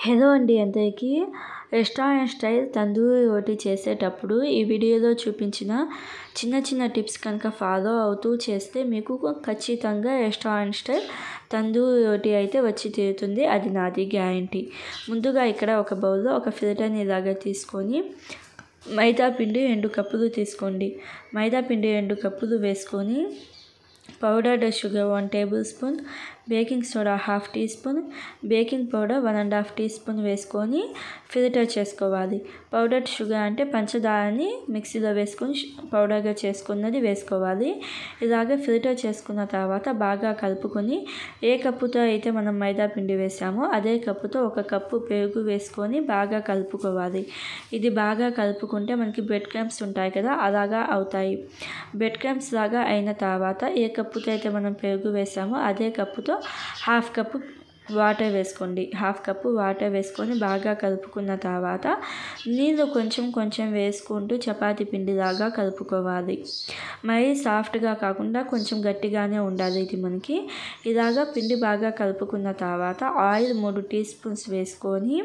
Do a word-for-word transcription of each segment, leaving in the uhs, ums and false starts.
Hello అండి అందరికీ. Restaurant style tandoori రోటీ చేసేటప్పుడు ఈ వీడియోలో చూపించిన చిన్న చిన్న టిప్స్ కనుక ఫాలో అవుతూ చేస్తే మీకు ఖచ్చితంగా రెస్టారెంట్ స్టైల్ తందూరి రోటీ అయితే వచ్చి తీరుతుంది. అది నాది గ్యారంటీ. ముందుగా ఇక్కడ ఒక బౌల్లో ఒక ఫిల్టర్ని ఇలాగా తీసుకొని మైదా పిండి రెండు కప్పులు తీసుకోండి. మైదా పిండి రెండు కప్పులు వేసుకొని powdered sugar one tablespoon, baking soda half teaspoon, baking powder one and half teaspoon వేసుకొని ఫిల్టర్ చేసుకోవాలి. పౌడర్డ్ షుగర్ అంటే పంచదారని మిక్సీలో వేసుకొని పౌడర్గా చేసుకున్నది వేసుకోవాలి. ఇలాగ ఫిల్టర్ చేసుకున్న తర్వాత బాగా కలుపుకొని ఏ కప్పుతో అయితే మనం మైదా పిండి వేసామో అదే కప్పుతో ఒక కప్పు పెరుగు వేసుకొని బాగా కలుపుకోవాలి. ఇది బాగా కలుపుకుంటే మనకి బ్రెడ్ క్రమ్స్ ఉంటాయి కదా, అలాగా అవుతాయి. బ్రెడ్ క్రమ్స్ లాగా అయిన తర్వాత ఏ కప్పుతో అయితే మనం పెరుగు వేసామో అదే కప్పుతో హాఫ్ కప్పు వాటర్ వేసుకోండి. హాఫ్ కప్పు వాటర్ వేసుకొని బాగా కలుపుకున్న తర్వాత నీళ్ళు కొంచెం కొంచెం వేసుకుంటూ చపాతీ పిండిలాగా కలుపుకోవాలి. మరీ సాఫ్ట్గా కాకుండా కొంచెం గట్టిగానే ఉండాలి ఇది మనకి. ఇలాగా పిండి బాగా కలుపుకున్న తర్వాత ఆయిల్ మూడు టీ స్పూన్స్ వేసుకొని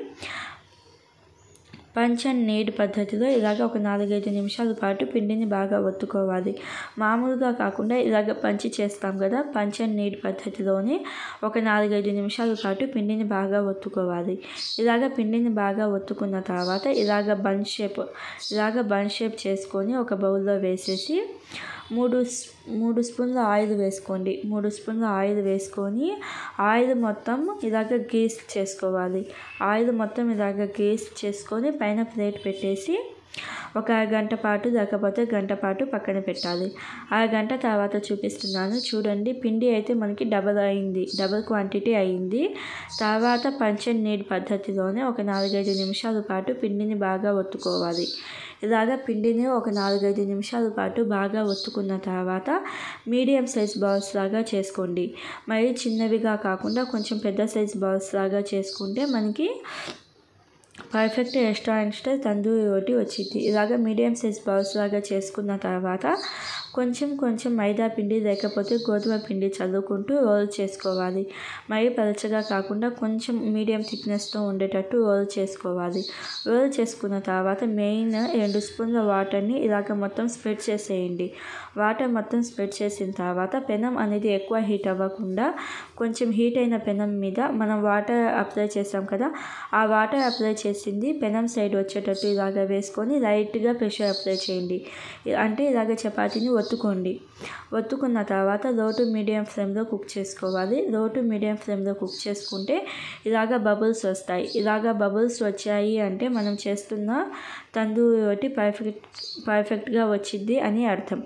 పంచ్ అండ్ నీడ్ పద్ధతిలో ఇలాగ ఒక నాలుగైదు నిమిషాల పాటు పిండిని బాగా ఒత్తుకోవాలి. మామూలుగా కాకుండా ఇలాగ పంచి చేస్తాం కదా, పంచ్ అండ్ నీడ్ పద్ధతిలోనే ఒక నాలుగైదు నిమిషాల పాటు పిండిని బాగా ఒత్తుకోవాలి. ఇలాగ పిండిని బాగా ఒత్తుకున్న తర్వాత ఇలాగ బన్ షేప్ ఇలాగ బన్ షేప్ చేసుకొని ఒక బౌల్లో వేసేసి మూడు మూడు స్పూన్ల ఆయిల్ వేసుకోండి. మూడు స్పూన్ల ఆయిల్ వేసుకొని ఆయిల్ మొత్తం ఇలాగ గ్రీస్ చేసుకోవాలి. ఆయిల్ మొత్తం ఇలాగ గ్రీస్ చేసుకొని పైన ప్లేట్ పెట్టేసి ఒక అరగంట పాటు లేకపోతే గంట పాటు పక్కన పెట్టాలి. అరగంట తర్వాత చూపిస్తున్నాను చూడండి. పిండి అయితే మనకి డబల్ అయింది, డబల్ క్వాంటిటీ అయింది. తర్వాత పంచ్ అండ్ నీడ్ పద్ధతిలోనే ఒక నాలుగైదు నిమిషాల పాటు పిండిని బాగా ఒత్తుకోవాలి. ఇలాగ పిండిని ఒక నాలుగైదు నిమిషాల పాటు బాగా ఒత్తుకున్న తర్వాత మీడియం సైజ్ బాల్స్ లాగా చేసుకోండి. మరీ చిన్నవిగా కాకుండా కొంచెం పెద్ద సైజ్ బాల్స్ లాగా చేసుకుంటే మనకి perfect restaurant style tandoori roti వచ్చింది. ఇలాగ మీడియం సైజ్ బాల్స్ లాగా చేసుకున్న తర్వాత కొంచెం కొంచెం మైదా పిండి లేకపోతే గోధుమ పిండి చల్లుకుంటూ రోల్ చేసుకోవాలి. మరీ పలచగా కాకుండా కొంచెం మీడియం థిక్నెస్తో ఉండేటట్టు రోల్ చేసుకోవాలి. రోల్ చేసుకున్న తర్వాత మెయిన్ రెండు స్పూన్ల వాటర్ని ఇలాగ మొత్తం స్ప్రెడ్ చేసేయండి. వాటర్ మొత్తం స్ప్రెడ్ చేసిన తర్వాత పెనం అనేది ఎక్కువ హీట్ అవ్వకుండా కొంచెం హీట్ అయిన పెనం మీద మనం వాటర్ అప్లై చేసాం కదా, ఆ వాటర్ అప్లై చేసింది పెనం సైడ్ వచ్చేటట్టు ఇలాగ వేసుకొని లైట్గా ప్రెషర్ అప్లై చేయండి. అంటే ఇలాగ చపాతీని ఒత్తుకోండి. ఒత్తుకున్న తర్వాత లో టు మీడియం ఫ్లేమ్లో కుక్ చేసుకోవాలి. లో టు మీడియం ఫ్లేమ్లో కుక్ చేసుకుంటే ఇలాగ బబుల్స్ వస్తాయి. ఇలాగ బబుల్స్ వచ్చాయి అంటే మనం చేస్తున్న తందూరి రోటీ పర్ఫెక్ట్ పర్ఫెక్ట్గా వచ్చింది అని అర్థం.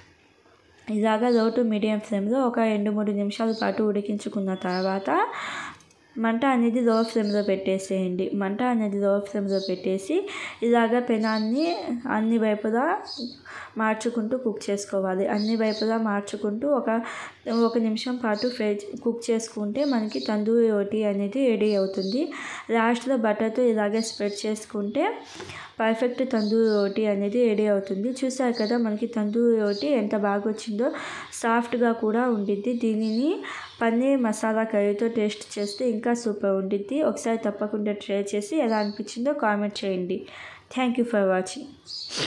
ఇలాగ లో టు మీడియం ఫ్లేమ్లో ఒక రెండు మూడు నిమిషాల పాటు ఉడికించుకున్న తర్వాత మంట అనేది లో ఫ్లేమ్లో పెట్టేసేయండి. మంట అనేది లో ఫ్లేమ్లో పెట్టేసి ఇలాగ పెనాన్ని అన్ని వైపులా మార్చుకుంటూ కుక్ చేసుకోవాలి. అన్ని వైపులా మార్చుకుంటూ ఒక ఒక నిమిషం పాటు ఫ్రై కుక్ చేసుకుంటే మనకి తందూరి రోటీ అనేది రెడీ అవుతుంది. లాస్ట్లో బటర్తో ఇలాగే స్ప్రెడ్ చేసుకుంటే పర్ఫెక్ట్ తందూరి రోటీ అనేది రెడీ అవుతుంది. చూసారు కదా మనకి తందూరి రోటీ ఎంత బాగా వచ్చిందో, సాఫ్ట్గా కూడా ఉండిద్ది. దీనిని పన్నీర్ మసాలా కర్రీతో టేస్ట్ చేస్తే ఇంకా సూపర్ ఉండిద్ది. ఒకసారి తప్పకుండా ట్రై చేసి ఎలా అనిపించిందో కామెంట్ చేయండి. Thank you for watching.